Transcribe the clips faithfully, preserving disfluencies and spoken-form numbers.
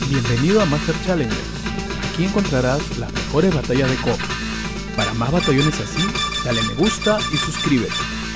Bienvenido a Master Challengers. Aquí encontrarás las mejores batallas de K O F. Para más batallones así, dale me gusta y suscríbete.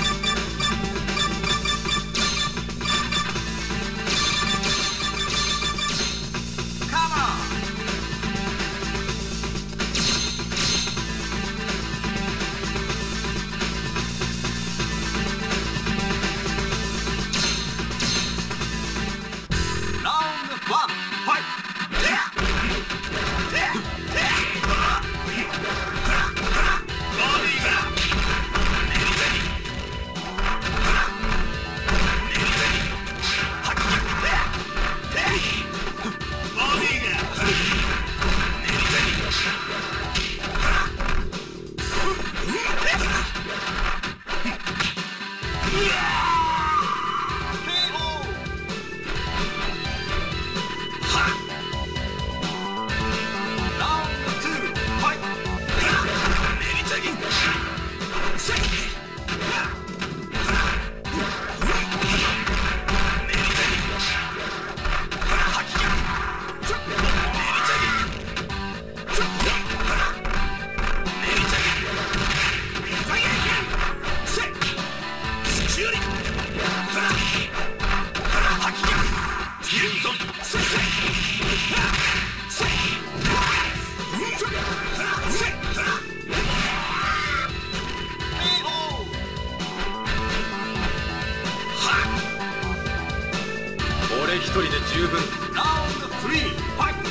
一人で十分。ラウンドスリー、ファイト。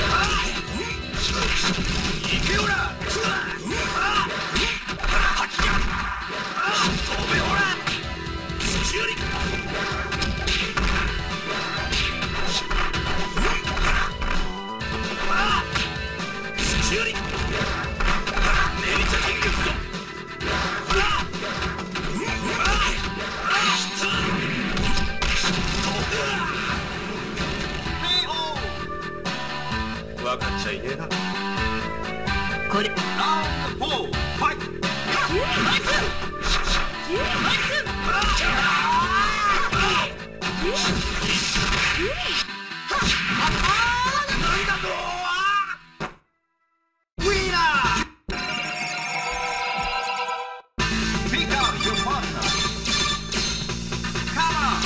行けよら。飛べほら。スチューリ。スチューリ。ネリチャキングスト。分かっちゃいねえな。これラウンドフォー、ファイト。ナイスナイス。なんだと。ウィーナー。ピックアウト your partner。カモ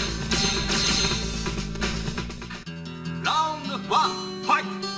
ン。ラウンドワン、ファイト。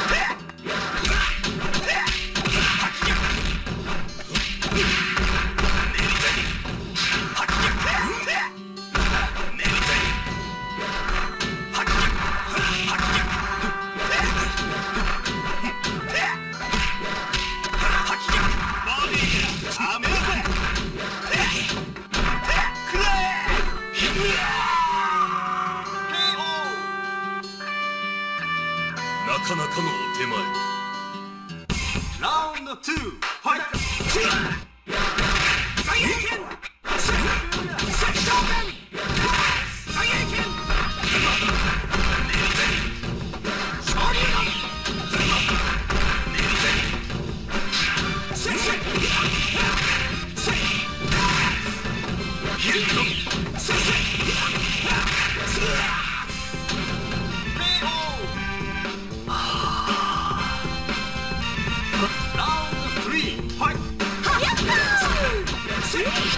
なかなかのお手前。ラウンドツー、ファイト。最英剣。最小剣。最英剣。昇竜弾。せいせい。せい。ヒルト。せいせい。ラウンドスリー、ファイト。やったー。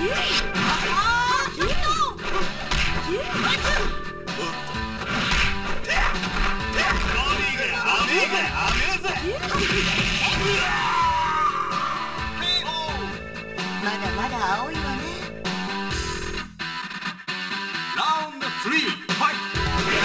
まだまだ青いわね。 ラウンドスリー、ファイト。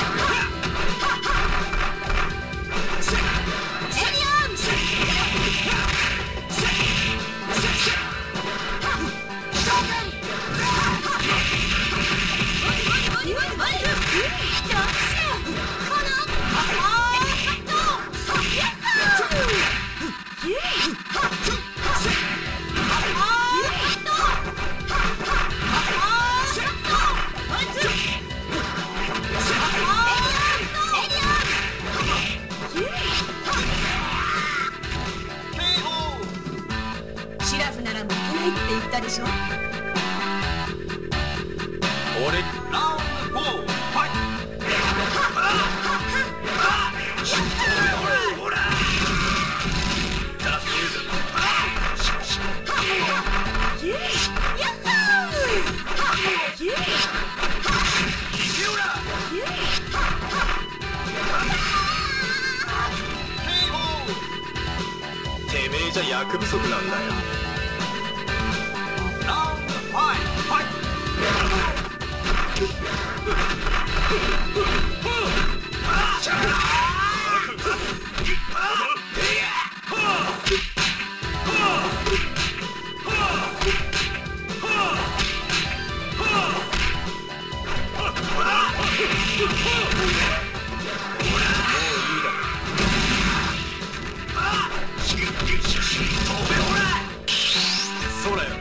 シラフなら負けないって言ったでしょ。 俺ラウンドフォー、ファイト。 てめえじゃ役不足なんだよ。 ラウンドファイト、ファイト。 そうだよ。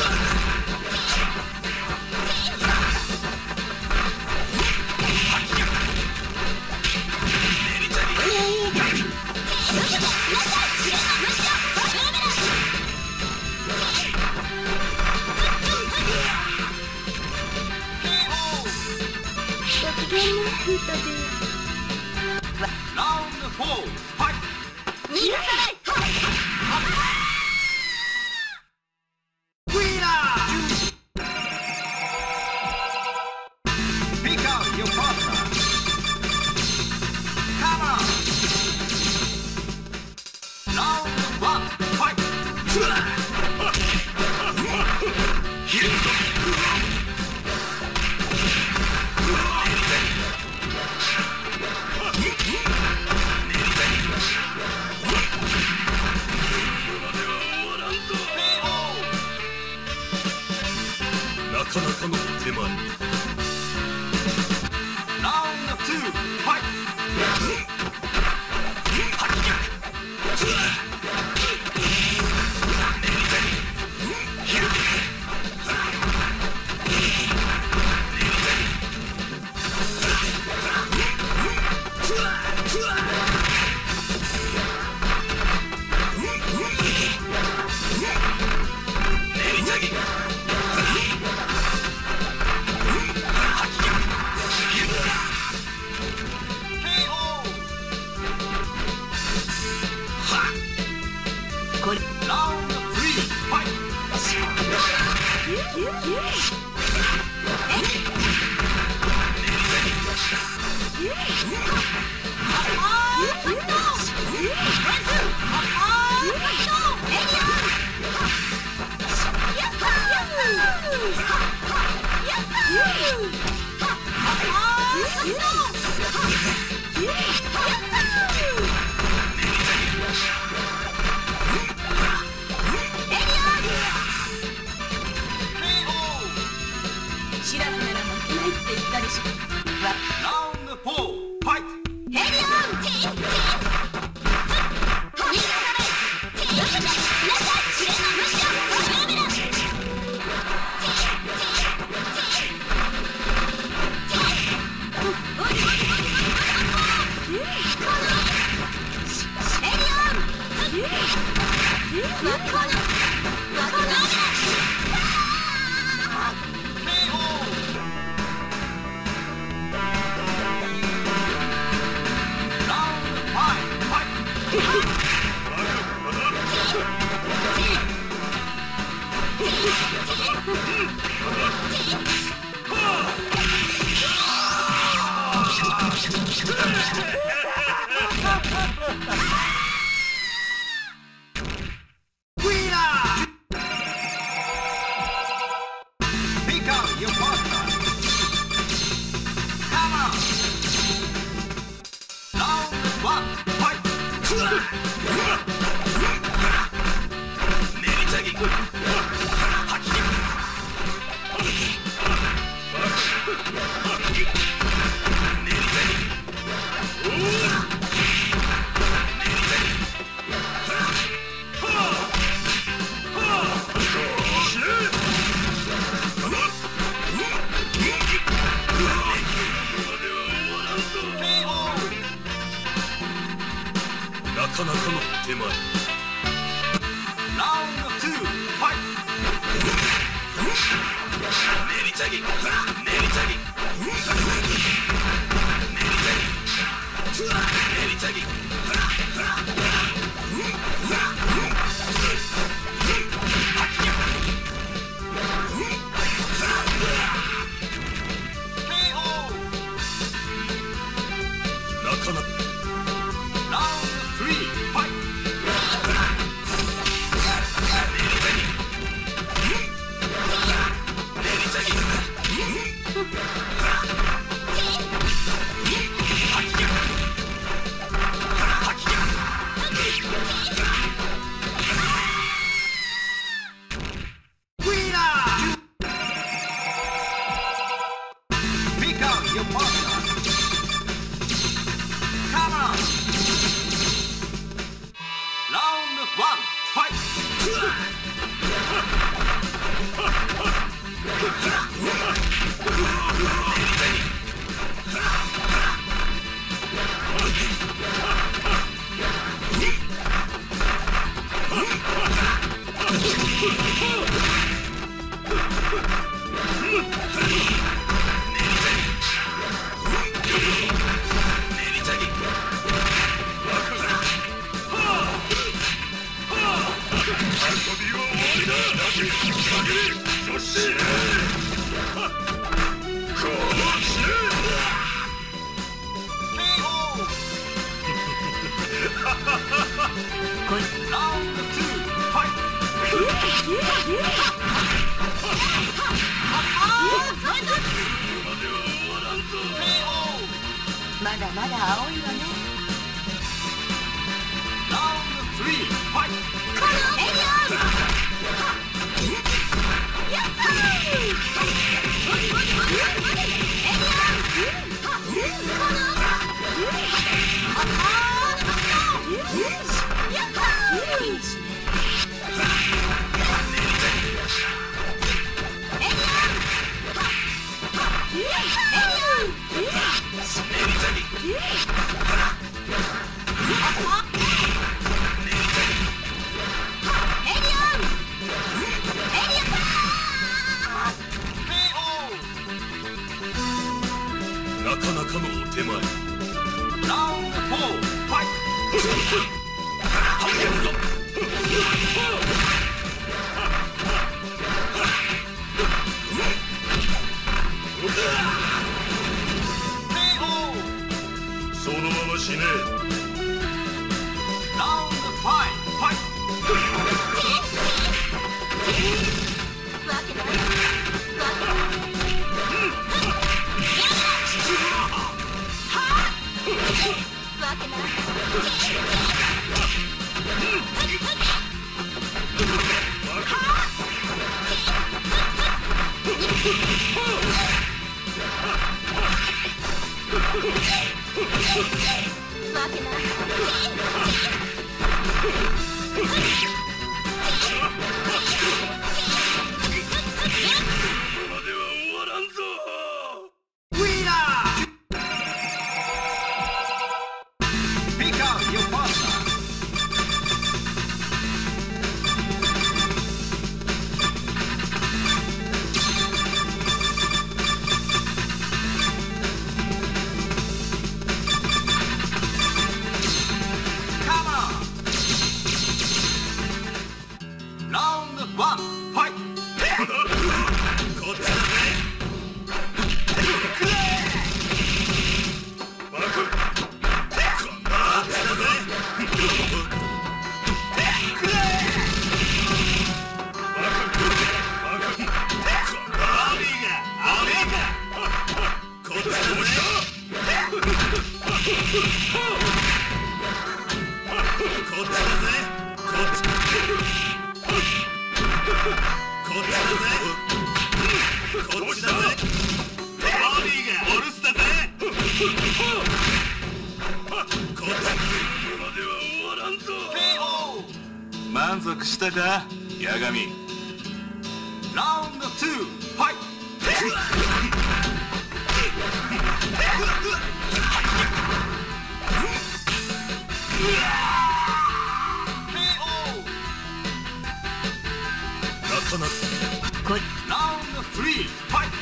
K O まだまだ青いわね。 ラウンドスリーファイト。 このエリアンやったー。エリアンこのああやったー。いいしね。エリアンエリアンなかなかのお手前。 ラウンドフォーファイそのまま死ね。 ラウンドファイファイわけないわけないわけない満足したか、八神。 ラウンドツーファイト。 なかなか。 ラウンドスリーファイト。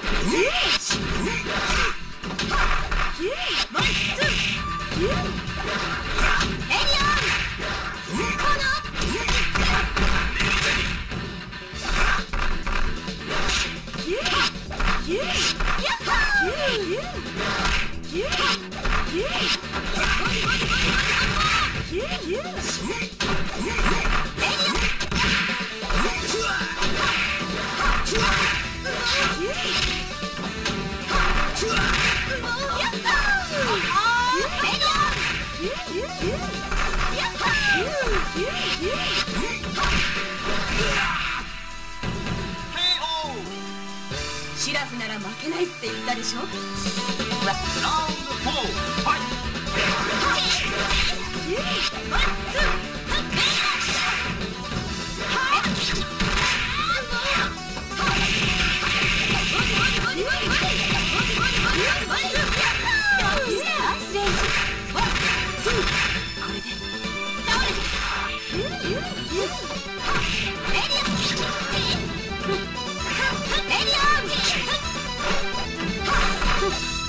シラフなら負けないって言ったでしょ。 ラウンドフォーファイト。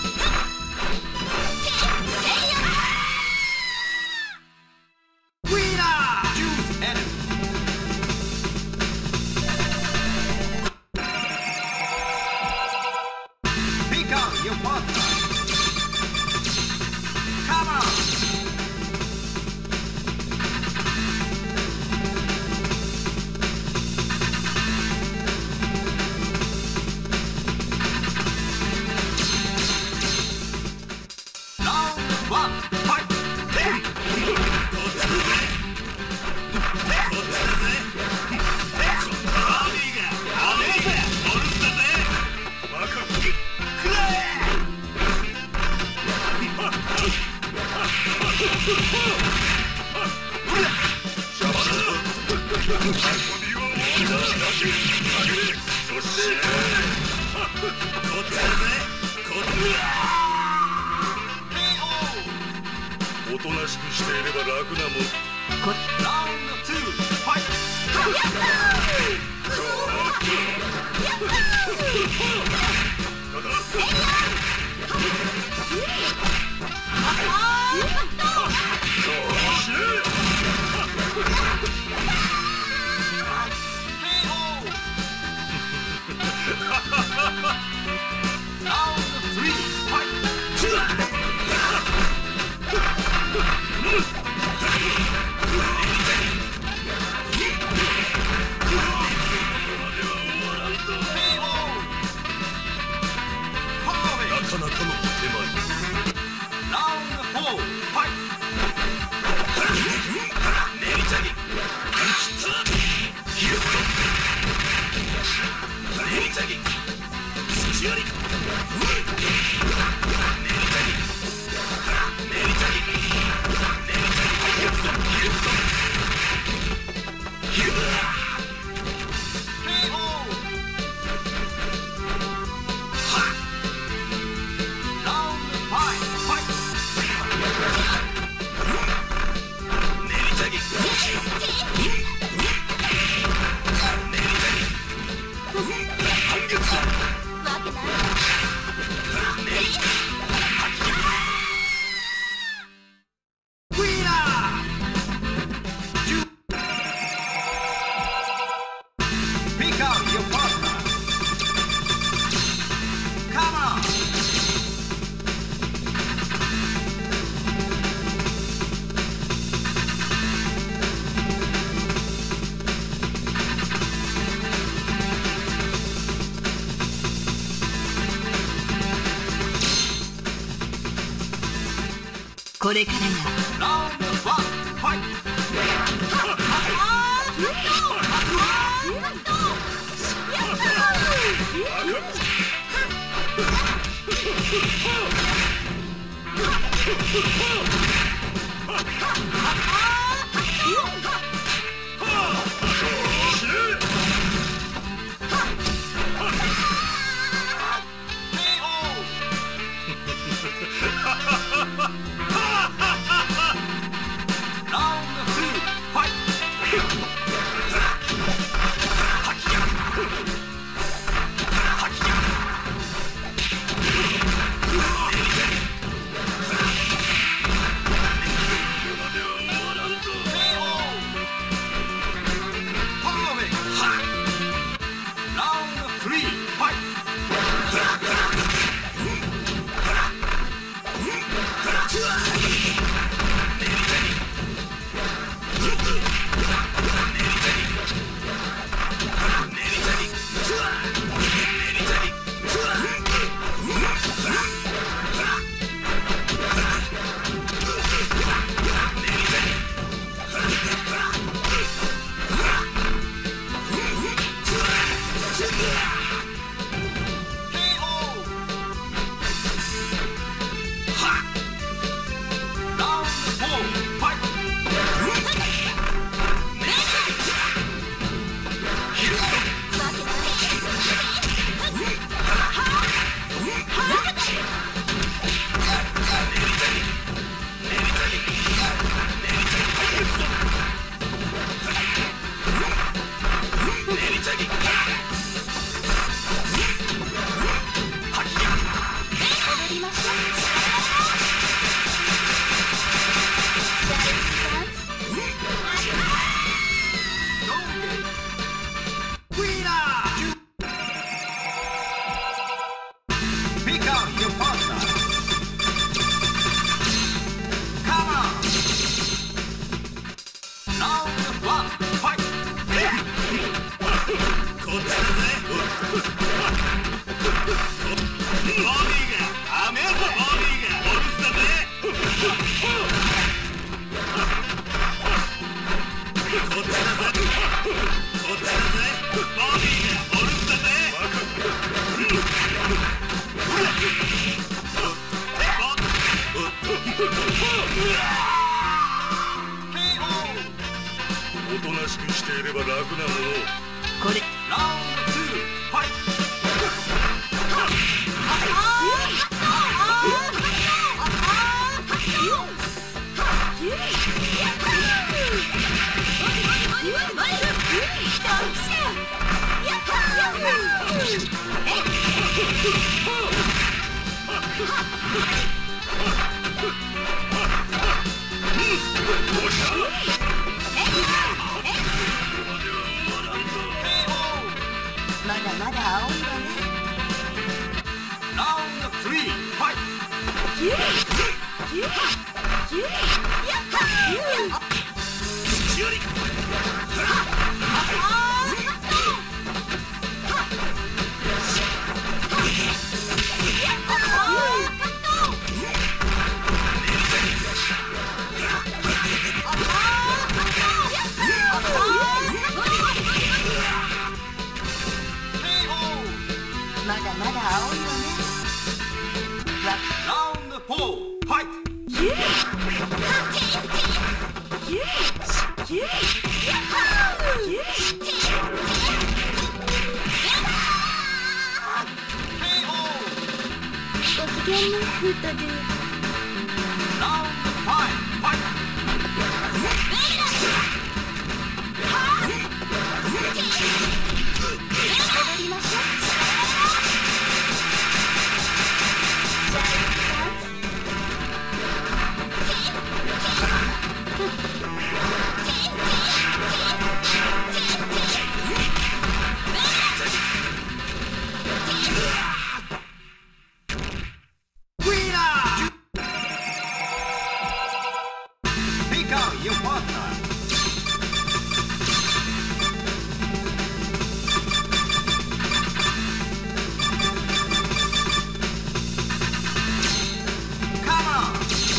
ウィナおとなしくしていれば楽なもん。 ラウンドツー、ファイト。 これからがラウンドワン、ファイト。 おとなしくしていれば楽なもの。 これラウンドツー、ファイト。 まだまだ青いわね。 ラウンドスリー、ファイト。 まだまだ青いわね。 ラウンドフォー、ファイト。 ご機嫌ね、フットドゥ。 ラウンドファイブ、ファイト。 戻りましょう。 Your partner. Come on.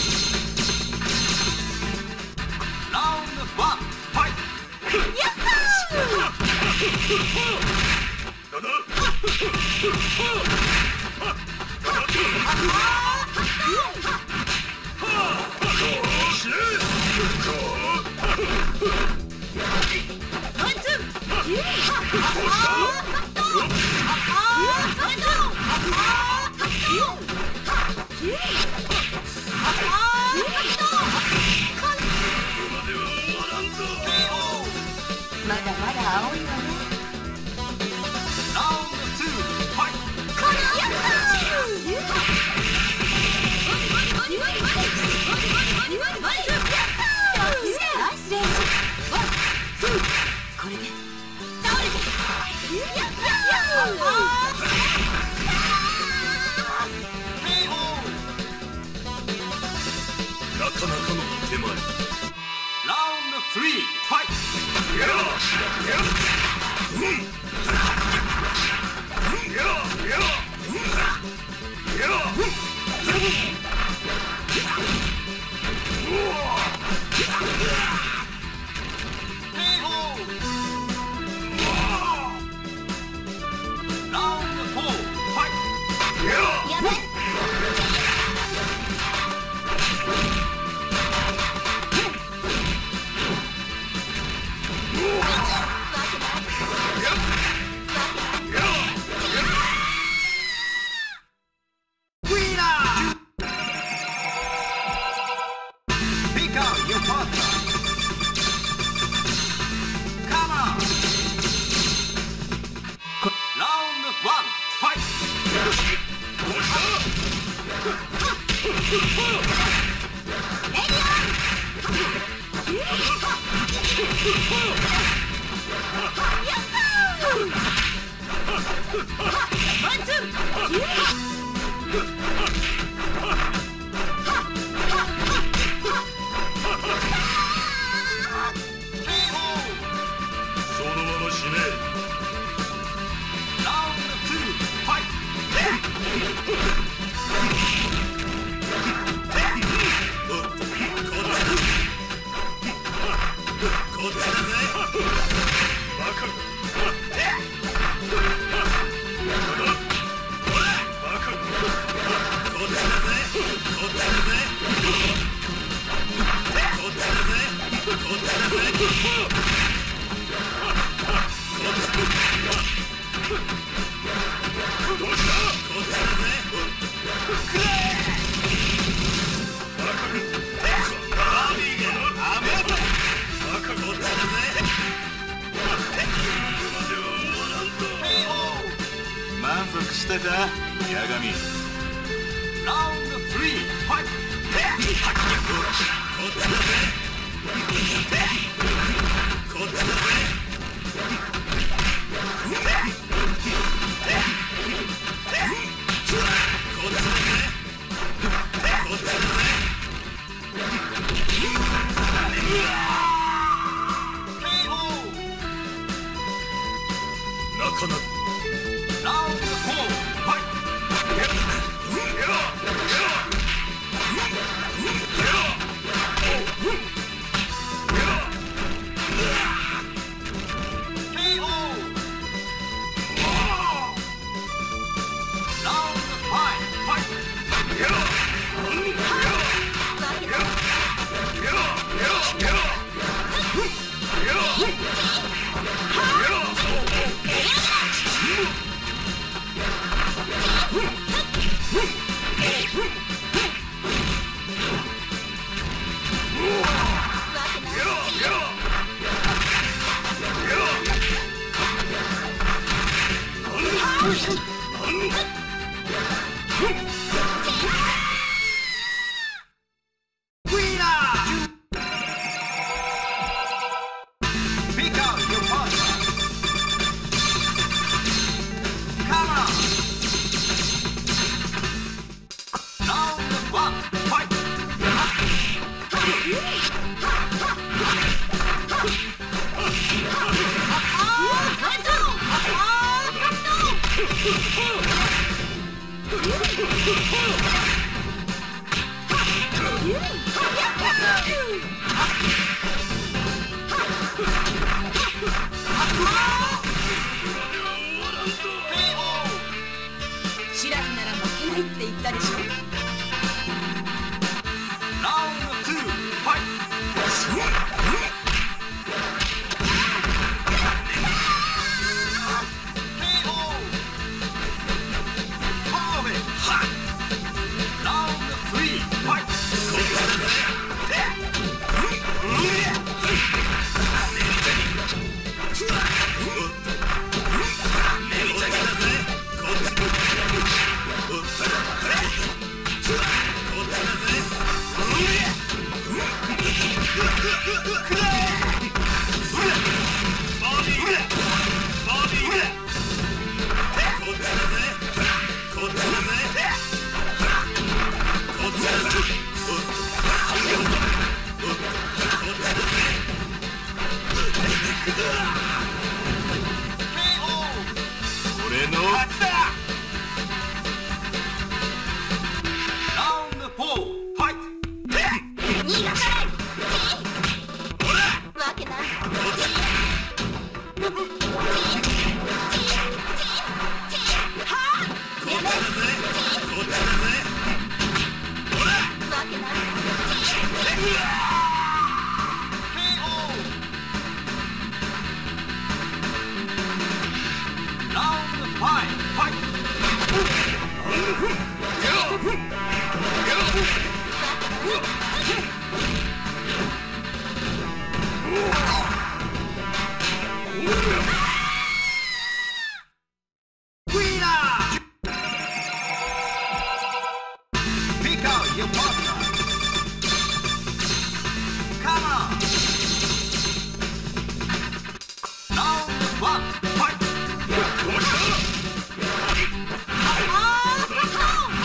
Round one, fight. まだまだ青いわね。 ラウンドツー、ファイト。 これでなかなかの手前。 ラウンドスリー、ファイト。 足したか、八神。ラウンドスリー、ファイト。こっちだぜ。こっちだぜ。 シラフなら負けないって言ったでしょ。 ラウンドツー、ファイこ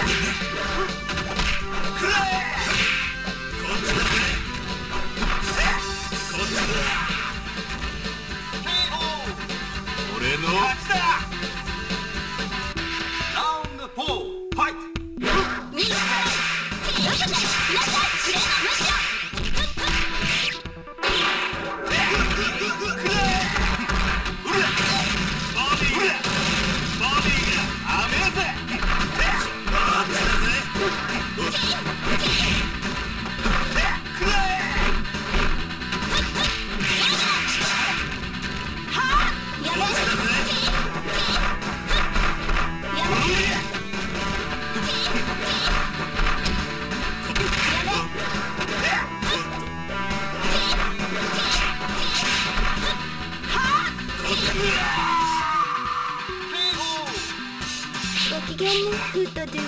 俺の勝ちだ。ラウンドフォーファイト。 ご機嫌ね、レッドドゥ。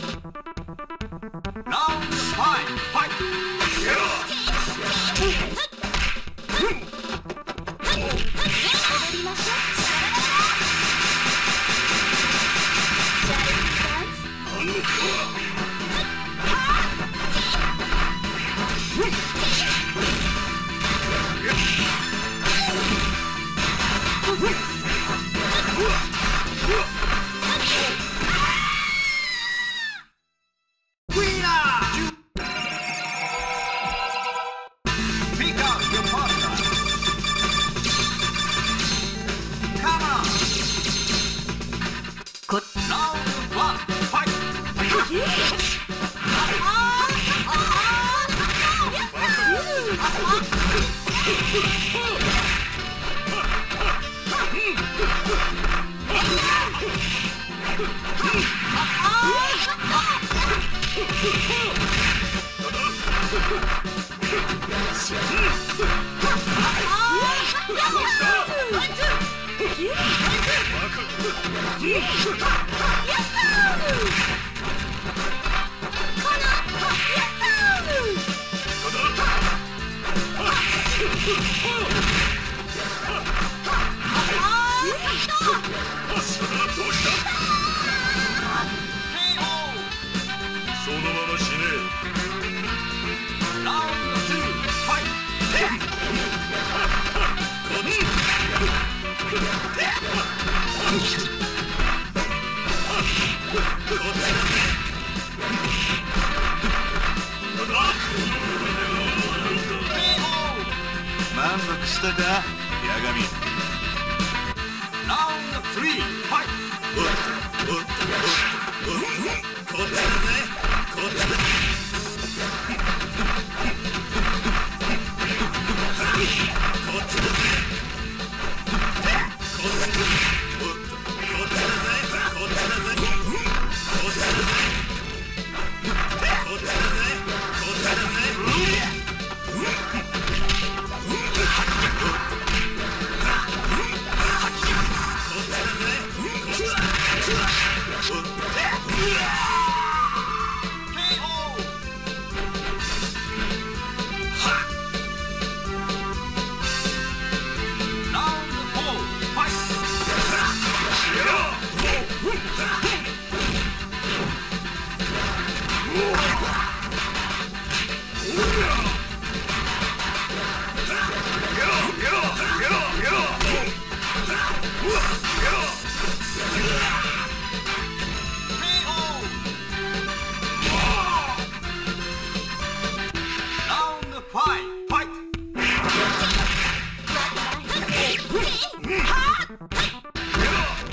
ラウンドファイトファイト。 踊りましょう。シャイニーダンス。 そのまま死ね。ラウンドツーファイ満足したか、ヤガミ。ラウンドスリーファイト。おっとおっとおっとおっと、こっちだぜ、こっちだ。こっちだぜ。こっちだぜ。おっと、こっちだぜ、こっちだぜ。こっちだぜ。こっちだぜ、こっちだ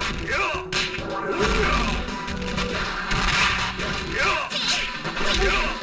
ぜ。Yeah!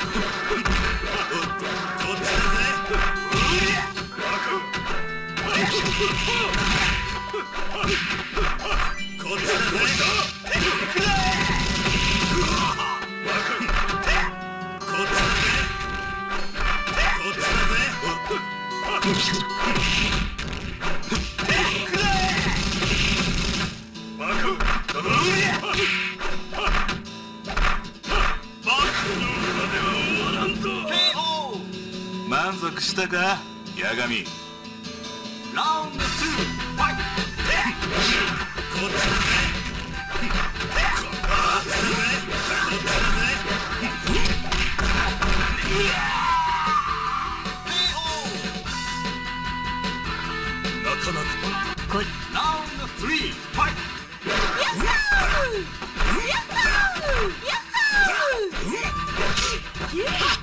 満足したか、八神。ラウンドツー、ファイト。なかなか。ラウンドスリー、ファイト。やったー！やったー！やったー！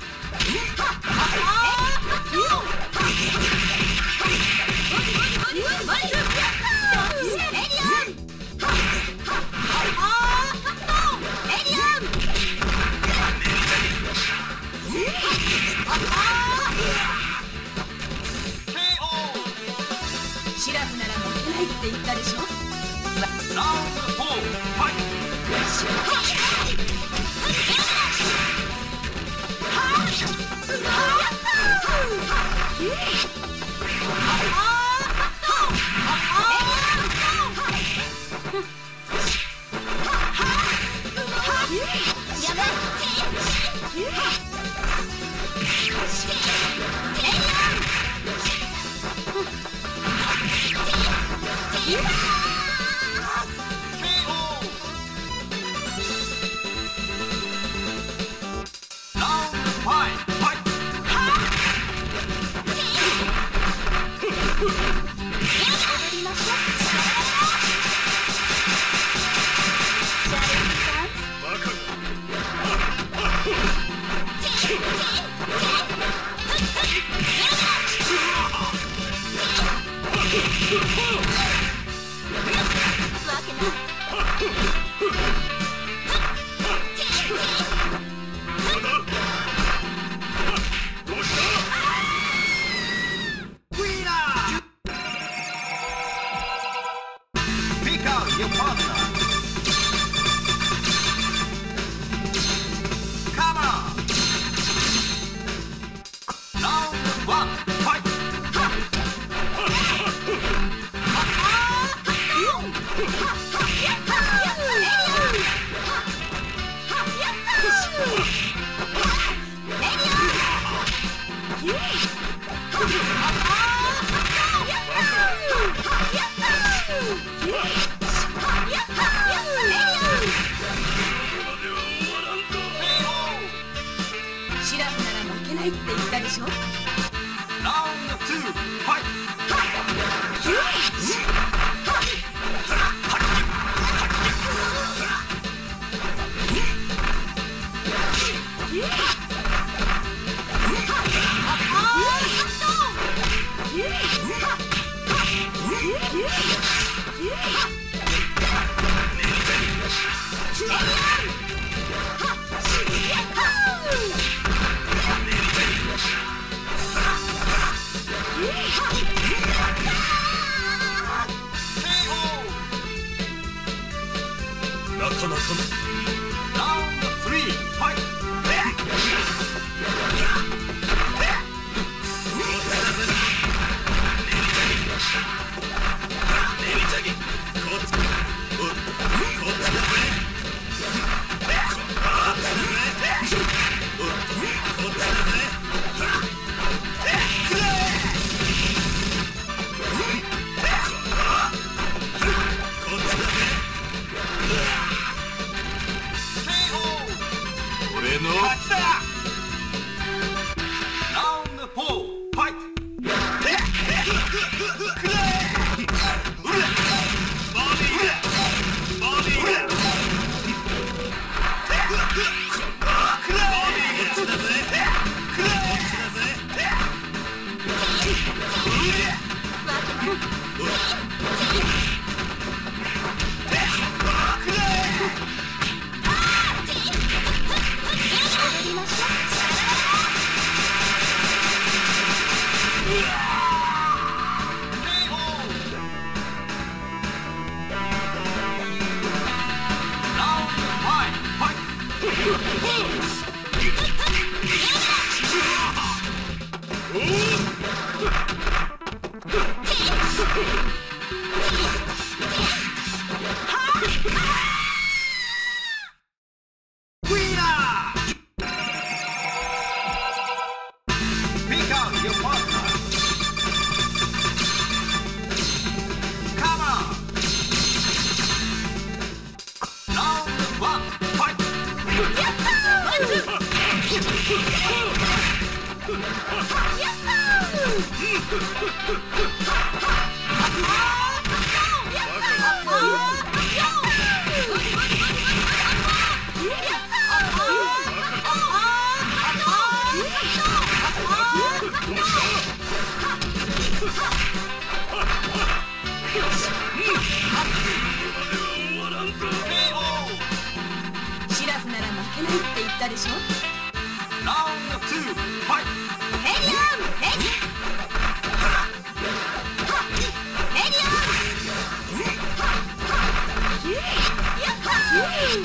シラフなら負けないって言ったでしょ。ラウンドフォー、ファイト。シラフなら負けないって言ったでしょ。ラウンドツー、ファイト。なかなかラウンドスリー、ファイト。俺の勝ちだ。ラウンドフォー、ファイト。こっちだぜ。 シラフなら負けないって言ったでしょ。 ラウンドツー、ファイト。 ヘリオンヘリヘリオンやったー。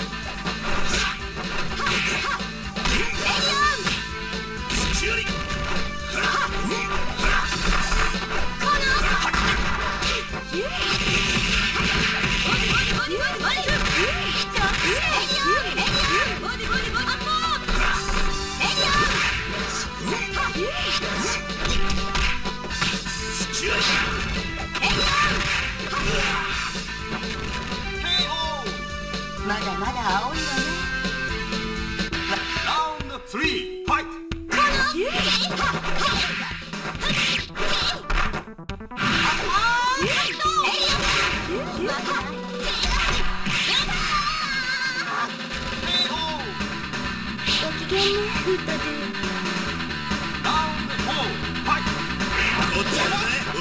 まだまだ青いわね。 ラウンドスリー、ファイト。 ごきげんね、リタドゥ。 ラウンドフォー、ファイト。こっちだぜ。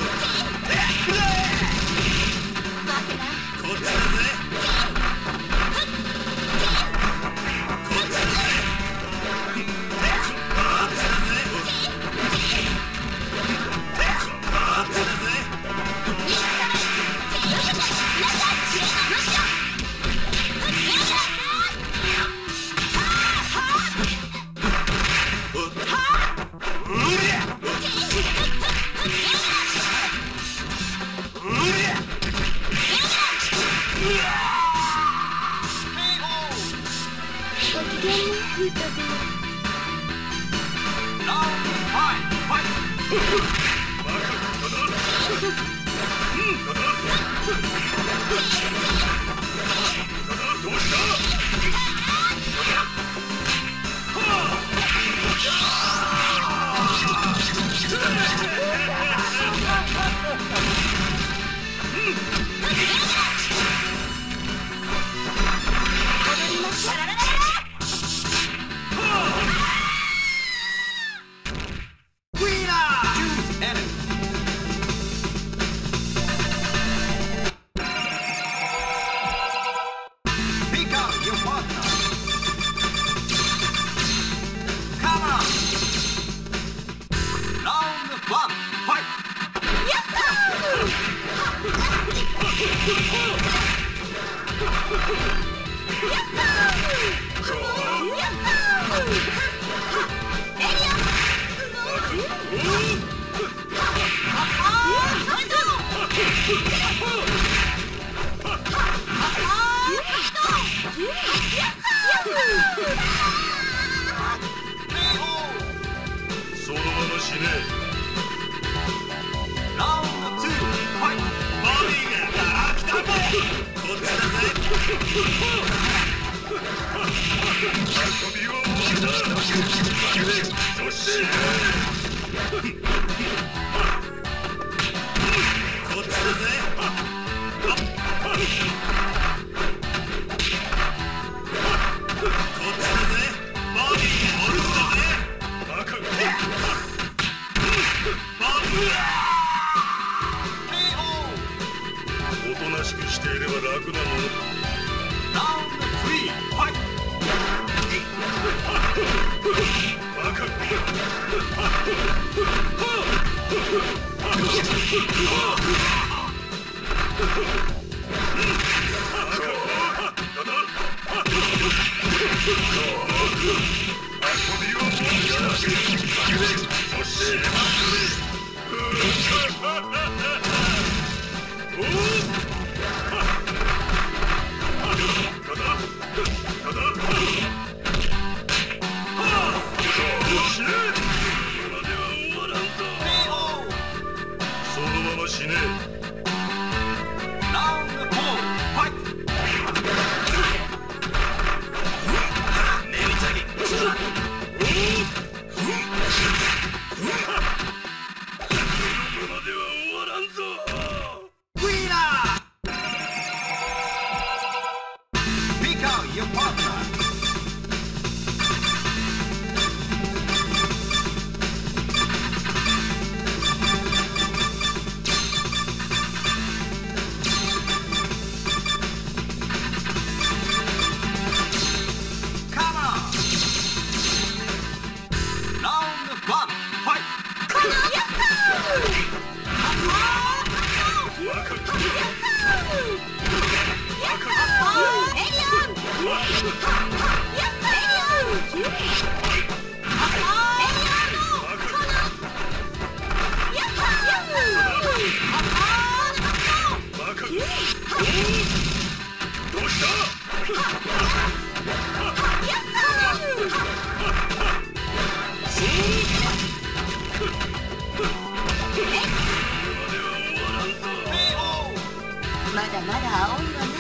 負けない。 こっちだぜ。 そのまま死ね。ラウンドツー、ファイト。ボディが来たぜ。こっちだぜ。遊びは終わりだ。そしてこっちだぜ。こっちだぜ。ボディがおるんだぜ。バカがおとなしくしていれば楽なものだ。ラウンドスリー、ファイト。バカ遊びをもうやそしてそのまま死ね。ラウンドフォー、ファイト。 まだまだ青いわね。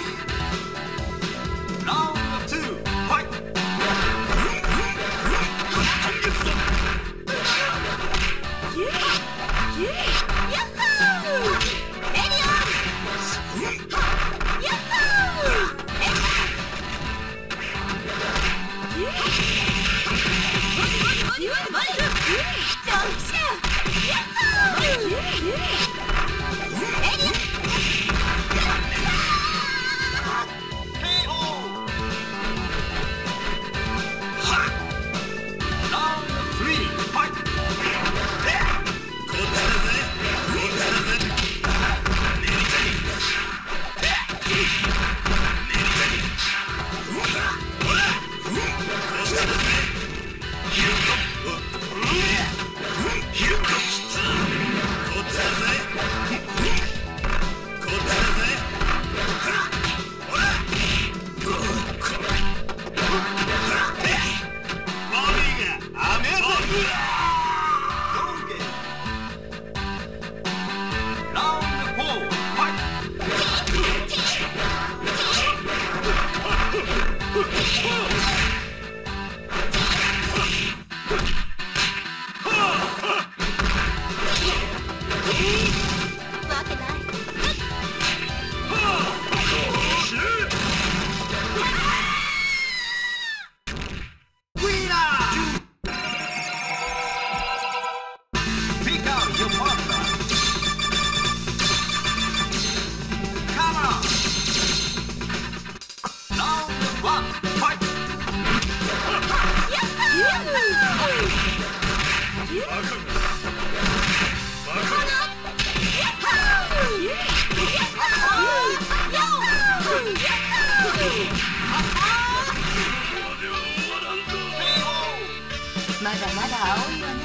まだまだ青いわね。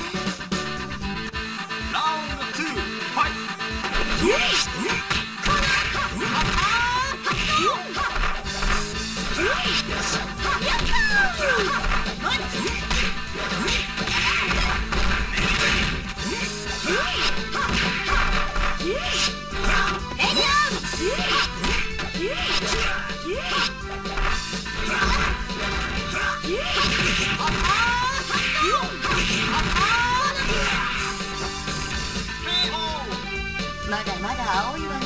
まだまだ青いわね。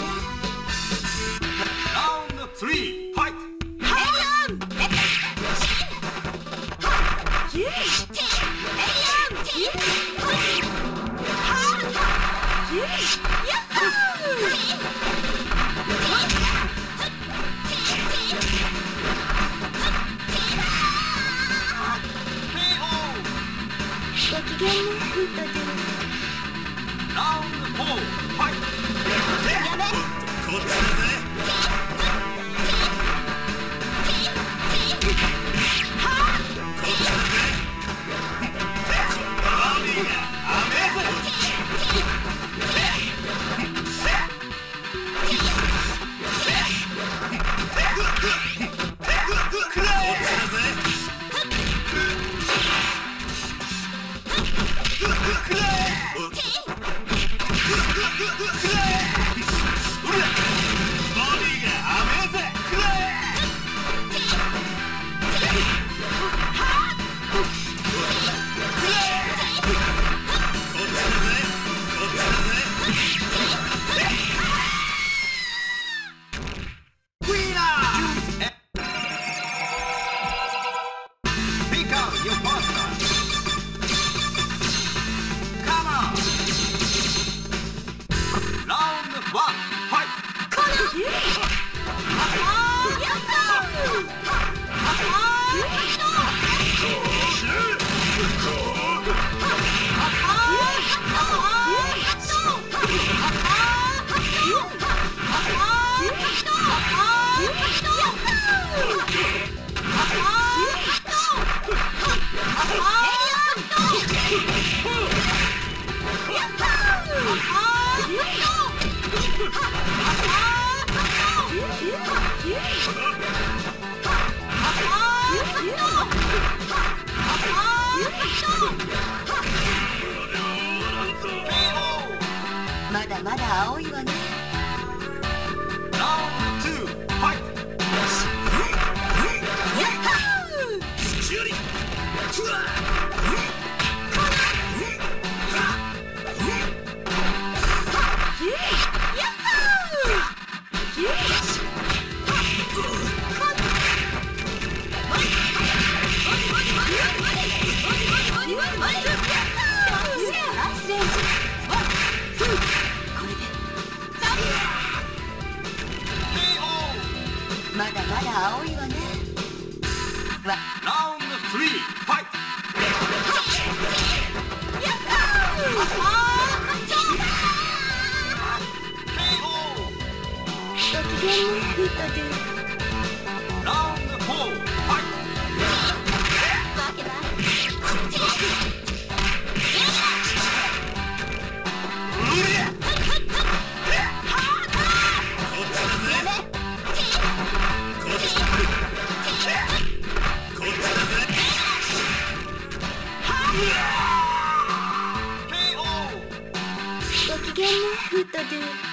ごきげんね、フットジェル。 まだまだ青いわね。まだまだ青いわね。わラウンドスリーファイト。 やったー。ごきげんね、リトル。 ラウンドフォーファイト。 わけだ。ごきげんね、リトル。